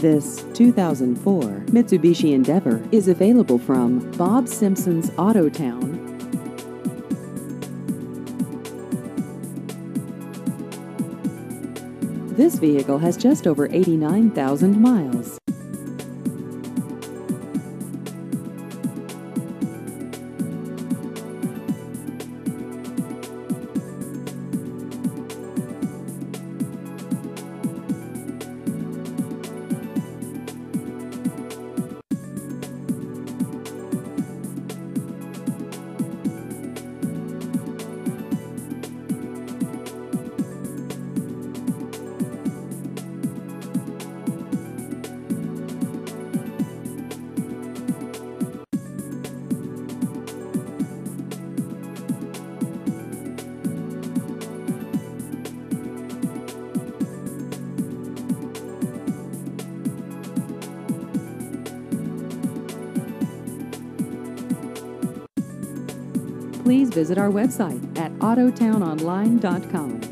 This 2004 Mitsubishi Endeavor is available from Bob Simpson's Auto Town. This vehicle has just over 89,000 miles. Please visit our website at autotownonline.com.